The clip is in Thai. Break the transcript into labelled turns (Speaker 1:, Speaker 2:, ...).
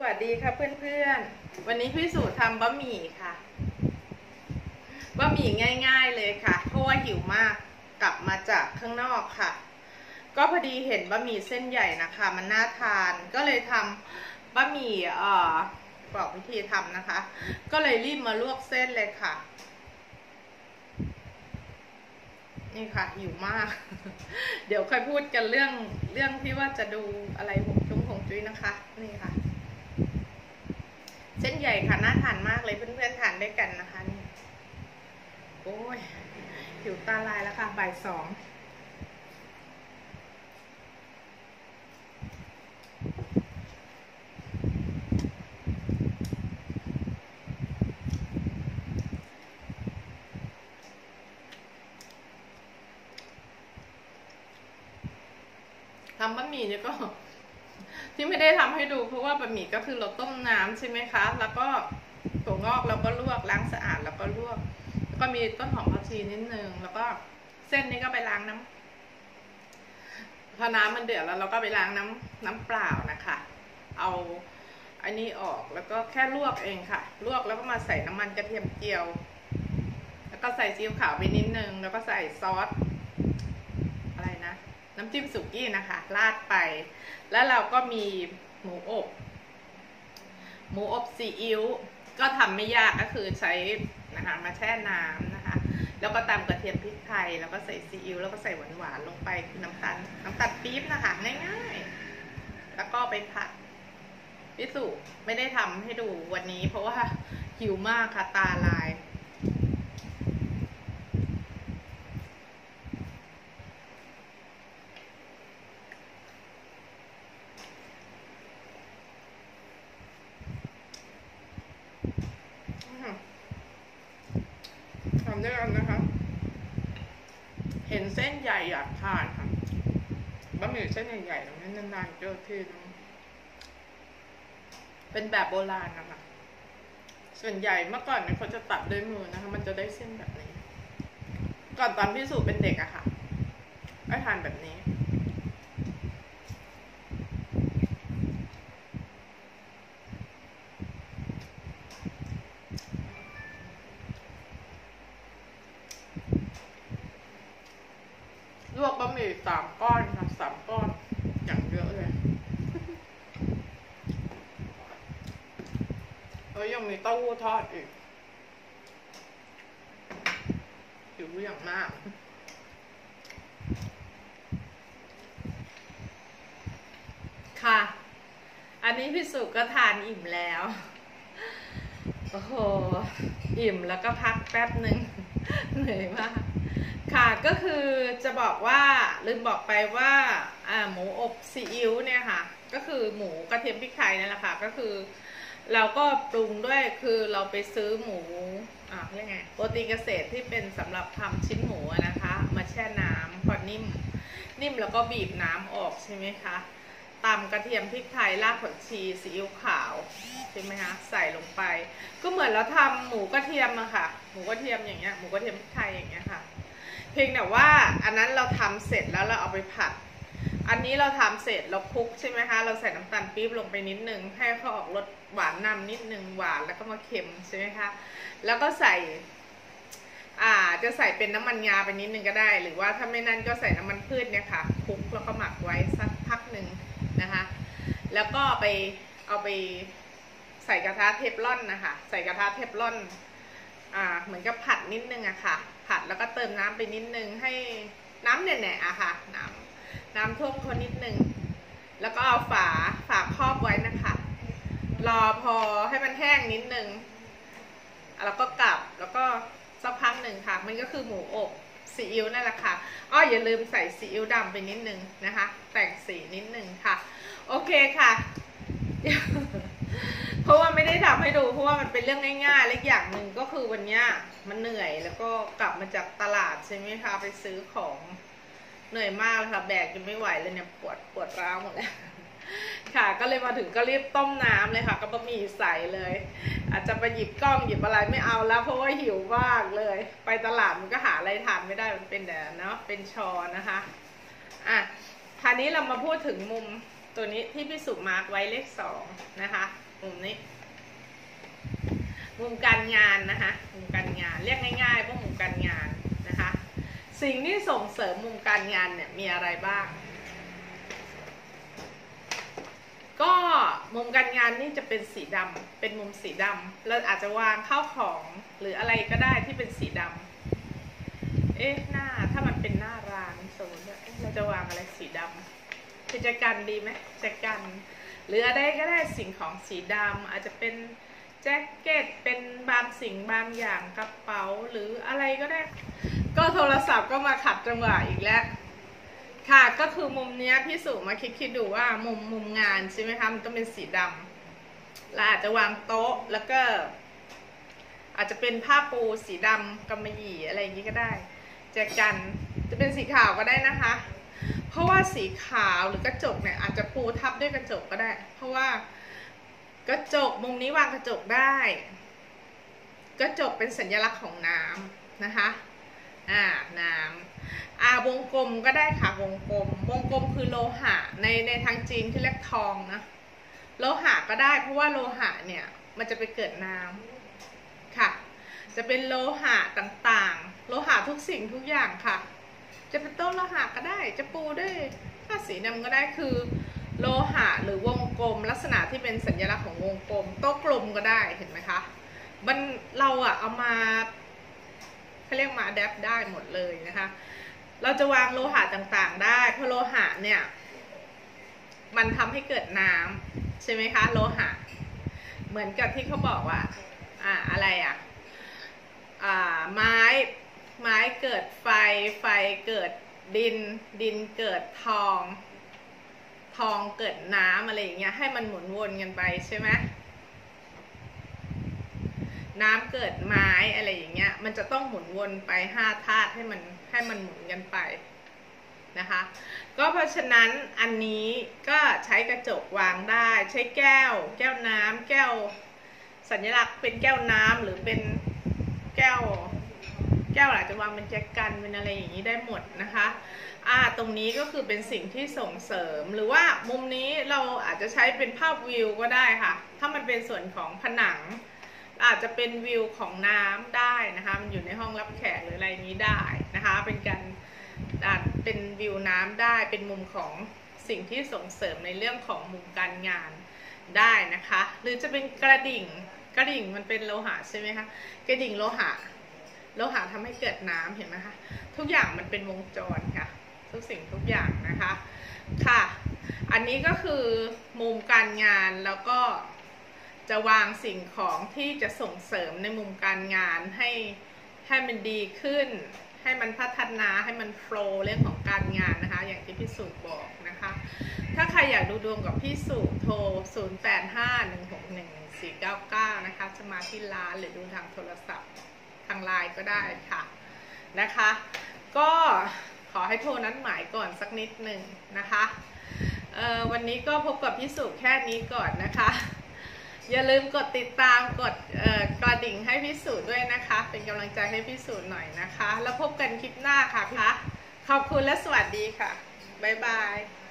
Speaker 1: สวัสดีค่ะเพื่อนๆวันนี้พี่สุทำบะหมี่ค่ะบะหมี่ง่ายๆเลยค่ะเพราะว่าหิวมากกลับมาจากข้างนอกค่ะก็พอดีเห็นบะหมี่เส้นใหญ่นะคะมันน่าทานก็เลยทำบะหมี่บอกวิธีทำนะคะก็เลยรีบมาลวกเส้นเลยค่ะนี่ค่ะหิวมากเดี๋ยวค่อยพูดกันเรื่องที่ว่าจะดูอะไรหงจุ้ยนะคะนี่ค่ะเส้นใหญ่ค่ะน่าทานมากเลยเพื่อนๆทานด้วยกันนะคะนี่โอ้ยหิวตาลายแล้วค่ะบ่ายสองทำบะหมี่เนี่ยก็ที่ไม่ได้ทำให้ดูเพราะว่าบะหมี่ก็คือเราต้มน้ำใช่ไหมคะแล้วก็ถั่วงอกเราก็ลวกล้างสะอาดแล้วก็ลวกแล้วก็มีต้นหอมผักชีนิดนึงแล้วก็เส้นนี้ก็ไปล้างน้ำพอน้ำมันเดือดแล้วเราก็ไปล้างน้ำเปล่านะคะเอาอันนี้ออกแล้วก็แค่ลวกเองค่ะลวกแล้วก็มาใส่น้ำมันกระเทียมเจียวแล้วก็ใส่ซีอิ๊วขาวไปนิดนึงแล้วก็ใส่ซอสอะไรนะน้ำจิ้มสุกี้นะคะราดไปแล้วเราก็มีหมูอบซีอิ๊วก็ทำไม่ยากก็คือใช้นะคะมาแช่น้ำนะคะแล้วก็ตามกระเทียมพริกไทยแล้วก็ใส่ซีอิ๊วแล้วก็ใส่หวานลงไปคือน้ำตาลปี๊บนะคะง่ายๆแล้วก็ไปผัดพี่สุไม่ได้ทำให้ดูวันนี้เพราะว่าหิวมากค่ะตาลายทำด้วยกันนะคะเห็นเส้นใหญ่อยากทานค่ะบะหมี่เส้นใหญ่ๆตรงนี้นานๆเจอทีนึงเป็นแบบโบราณนะคะส่วนใหญ่เมื่อก่อนเนี่ยเขาจะตัดด้วยมือนะคะมันจะได้เส้นแบบนี้ก่อนตอนพี่สุเป็นเด็กอะค่ะก็ทานแบบนี้ลวกบะหมี่3 ก้อนค่ะ3 ก้อนอย่างเยอะเลยแล้วยังมีเต้าหู้ทอดอีกหิวอย่างมากค่ะอันนี้พี่สุก็ทานอิ่มแล้วโอ้โหอิ่มแล้วก็พักแป๊บหนึ่งเหนื่อยมากค่ะก็คือจะบอกว่าลืมบอกไปว่าหมูอบซีอิ๊วเนี่ยค่ะก็คือหมูกระเทียมพริกไทยนั่นแหละค่ะก็คือเราก็ปรุงด้วยคือเราไปซื้อหมูเรียกไงโปรตีนเกษตรที่เป็นสำหรับทำชิ้นหมูนะคะมาแช่น้ำพอนิ่มแล้วก็บีบน้ำออกใช่ไหมคะตำกระเทียมพริกไทยรากผักชีซีอิ๊วขาวใช่ไหมคะใส่ลงไปก็เหมือนเราทำหมูกระเทียมอะค่ะหมูกระเทียมอย่างเงี้ยหมูกระเทียมพริกไทยอย่างเงี้ยค่ะเพียงแต่ว่าอันนั้นเราทำเสร็จแล้วเราเอาไปผัดอันนี้เราทำเสร็จเราคลุกใช่ไหมคะเราใส่น้ำตาลปี๊บลงไปนิดนึงให้เขาออกรสหวานนำนิดนึงหวานแล้วก็มาเค็มใช่ไหมคะแล้วก็ใส่จะใส่เป็นน้ำมันงาไปนิดนึงก็ได้หรือว่าถ้าไม่นั่นก็ใส่น้ำมันพืชเนี่ยค่ะคลุกแล้วก็หมักไว้สักพักหนึ่งนะคะแล้วก็เอาไปใส่กระทะเทฟลอนนะคะใส่กระทะเทฟลอนเหมือนกับผัดนิดนึงอะค่ะผัดแล้วก็เติมน้ำไปนิดนึงให้น้ำเนี่ยอะค่ะน้ำท่วมเขานิดนึงแล้วก็เอาฝาครอบไว้นะคะรอพอให้มันแห้งนิดนึงแล้วก็กลับแล้วก็สักพักหนึ่งค่ะมันก็คือหมูอบซีอิ๊วนั่นแหละค่ะอย่าลืมใส่ซีอิ๊วดำไปนิดนึงนะคะแต่งสีนิดนึงค่ะโอเคค่ะเพราะว่าไม่ได้ทำให้ดูเพราะว่ามันเป็นเรื่องง่ายๆและอย่างหนึ่งก็คือวันนี้มันเหนื่อยแล้วก็กลับมาจากตลาดใช่ไหมคะไปซื้อของเหนื่อยมากเลยค่ะแบกจนไม่ไหวเลยเนี่ยปวดร้าวหมดแล้วค่ะก็เลยมาถึงก็รีบต้มน้ำเลยค่ะก็บะหมี่ใส่เลยอาจจะไปหยิบกล้องหยิบอะไรไม่เอาแล้วเพราะว่าหิวมากเลยไปตลาดมันก็หาอะไรทานไม่ได้มันเป็นแต่เนาะเป็นชอนะคะคราวนี้เรามาพูดถึงมุมตัวนี้ที่พี่สุมาร์กไว้เลข2นะคะมุมนี้มุมการงานนะคะมุมการงานเรียกง่ายๆว่ามุมการงานนะคะสิ่งที่ส่งเสริมมุมการงานเนี่ยมีอะไรบ้างก็มุมการงานนี่จะเป็นสีดำเป็นมุมสีดำเราอาจจะวางข้าวของหรืออะไรก็ได้ที่เป็นสีดำหน้าถ้ามันเป็นหน้าร้านสมมติว่าเราจะวางอะไรสีดำคือจะกันดีไหมจะกันหรืออะไรก็ได้สิ่งของสีดำอาจจะเป็นแจ็คเก็ตเป็นบางสิ่งบางอย่างกระเป๋าหรืออะไรก็ได้ก็โทรศัพท์ก็มาขัดจังหวะอีกแล้วค่ะก็คือมุมนี้พี่สุมาคิดดูว่ามุมงานใช่ไหมคะมันต้องเป็นสีดำเราอาจจะวางโต๊ะแล้วก็อาจจะเป็นผ้าปูสีดำกำมะหยี่อะไรอย่างนี้ก็ได้แจกันจะเป็นสีขาวก็ได้นะคะเพราะว่าสีขาวหรือกระจกเนี่ยอาจจะปูทับด้วยกระจกก็ได้เพราะว่ากระจกมุมนี้วางกระจกได้กระจกเป็นสัญลักษณ์ของน้ำนะคะน้ำวงกลมก็ได้ค่ะวงกลมคือโลหะในทางจีนที่เรียกทองนะโลหะก็ได้เพราะว่าโลหะเนี่ยมันจะไปเกิดน้ำค่ะจะเป็นโลหะต่างๆโลหะทุกสิ่งทุกอย่างค่ะจะเป็นโต๊ะโลหะก็ได้จะปูด้วยผ้าสีดำก็ได้คือโลหะหรือวงกลมลักษณะที่เป็นสัญลักษณ์ของวงกลมโต๊ะกลมก็ได้เห็นไหมคะเราเอามาเขาเรียกมาแดปได้หมดเลยนะคะเราจะวางโลหะต่างๆได้เพราะโลหะเนี่ยมันทำให้เกิดน้ำใช่ไหมคะโลหะเหมือนกับที่เขาบอกว่าอะไรไม้เกิดไฟเกิดดินเกิดทองเกิดน้ำอะไรอย่างเงี้ยให้มันหมุนวนกันไปใช่ไหมน้ำเกิดไม้อะไรอย่างเงี้ยมันจะต้องหมุนวนไป5ธาตุให้มันหมุนกันไปนะคะก็เพราะฉะนั้นอันนี้ก็ใช้กระจกวางได้ใช้แก้วน้ำแก้วสัญลักษณ์เป็นแก้วน้ำหรือเป็นแก้วอาจจะวางเป็นแจกันเป็นอะไรอย่างนี้ได้หมดนะคะตรงนี้ก็คือเป็นสิ่งที่ส่งเสริมหรือว่ามุมนี้เราอาจจะใช้เป็นภาพวิวก็ได้ค่ะถ้ามันเป็นส่วนของผนังอาจจะเป็นวิวของน้ำได้นะคะมันอยู่ในห้องรับแขกหรืออะไรนี้ได้นะคะเป็นการเป็นวิวน้ำได้เป็นมุมของสิ่งที่ส่งเสริมในเรื่องของมุมการงานได้นะคะหรือจะเป็นกระดิ่งมันเป็นโลหะใช่ไหมคะกระดิ่งโลหะทำให้เกิดน้ำเห็นไหมคะทุกอย่างมันเป็นวงจรค่ะทุกสิ่งทุกอย่างนะคะค่ะอันนี้ก็คือมุมการงานแล้วก็จะวางสิ่งของที่จะส่งเสริมในมุมการงานให้มันดีขึ้นให้มันพัฒนาให้มันโฟล์เรื่องของการงานนะคะอย่างที่พี่สุบอกนะคะถ้าใครอยากดูดวงกับพี่สุโทร 0851611499 นะคะจะมาที่ร้านหรือดูทางโทรศัพท์ทางไลน์ก็ได้ค่ะนะคะก็ขอให้โทรนัดหมายก่อนสักนิดหนึ่งนะคะวันนี้ก็พบกับพี่สุแค่นี้ก่อนนะคะอย่าลืมกดติดตามกดกระดิ่งให้พี่สุด้วยนะคะเป็นกำลังใจให้พี่สุหน่อยนะคะแล้วพบกันคลิปหน้าค่ะขอบคุณและสวัสดีค่ะบ๊ายบาย